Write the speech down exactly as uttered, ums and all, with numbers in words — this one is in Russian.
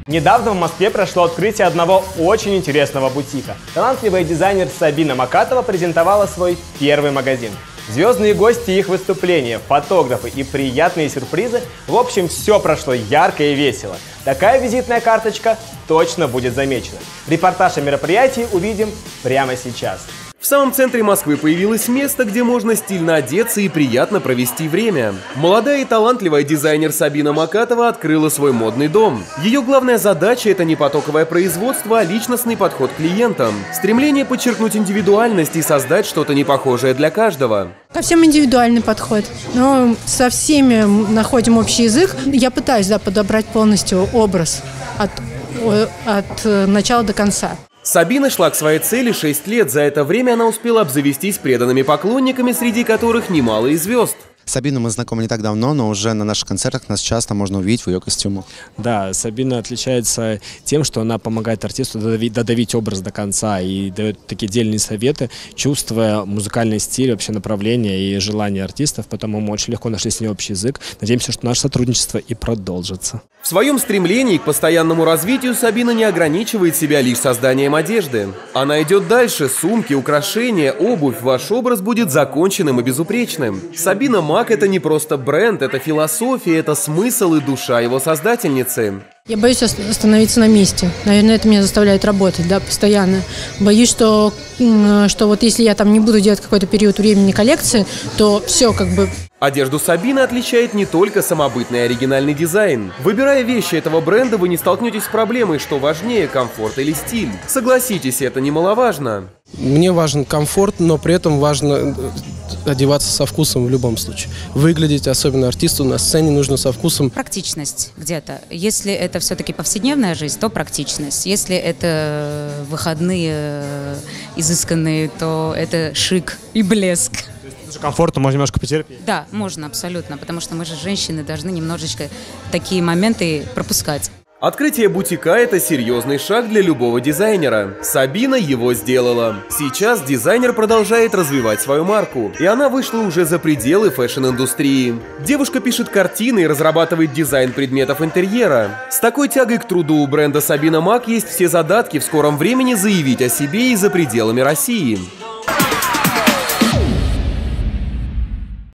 Недавно в Москве прошло открытие одного очень интересного бутика. Талантливая дизайнер Сабина Макатова презентовала свой первый магазин. Звездные гости и их выступления, фотографы и приятные сюрпризы. В общем, все прошло ярко и весело. Такая визитная карточка точно будет замечена. Репортаж о мероприятии увидим прямо сейчас. В самом центре Москвы появилось место, где можно стильно одеться и приятно провести время. Молодая и талантливая дизайнер Сабина Макатова открыла свой модный дом. Ее главная задача – это не потоковое производство, а личностный подход к клиентам. Стремление подчеркнуть индивидуальность и создать что-то непохожее для каждого. Ко всем индивидуальный подход, но со всеми находим общий язык. Я пытаюсь, да, подобрать полностью образ от, от начала до конца. Сабина шла к своей цели шесть лет. За это время она успела обзавестись преданными поклонниками, среди которых немало и звезд. Сабину мы знакомы не так давно, но уже на наших концертах нас часто можно увидеть в ее костюмах. Да, Сабина отличается тем, что она помогает артисту додавить, додавить образ до конца и дает такие дельные советы, чувствуя музыкальный стиль, вообще направление и желания артистов, поэтому мы очень легко нашли с ней общий язык. Надеемся, что наше сотрудничество и продолжится. В своем стремлении к постоянному развитию Сабина не ограничивает себя лишь созданием одежды. Она идет дальше. Сумки, украшения, обувь. Ваш образ будет законченным и безупречным. Сабина Мак – это не просто бренд, это философия, это смысл и душа его создательницы. Я боюсь остановиться на месте. Наверное, это меня заставляет работать, да, постоянно. Боюсь, что, что вот если я там не буду делать какой-то период времени коллекции, то все как бы... Одежду Сабины отличает не только самобытный и оригинальный дизайн. Выбирая вещи этого бренда, вы не столкнетесь с проблемой, что важнее, комфорт или стиль. Согласитесь, это немаловажно. Мне важен комфорт, но при этом важно одеваться со вкусом в любом случае. Выглядеть, особенно артисту на сцене, нужно со вкусом. Практичность где-то. Если это все-таки повседневная жизнь, то практичность. Если это выходные изысканные, то это шик и блеск. Комфортно, можно немножко потерпеть? Да, можно, абсолютно, потому что мы же, женщины, должны немножечко такие моменты пропускать. Открытие бутика – это серьезный шаг для любого дизайнера. Сабина его сделала. Сейчас дизайнер продолжает развивать свою марку, и она вышла уже за пределы фэшн-индустрии. Девушка пишет картины и разрабатывает дизайн предметов интерьера. С такой тягой к труду у бренда Сабина Мак есть все задатки в скором времени заявить о себе и за пределами России.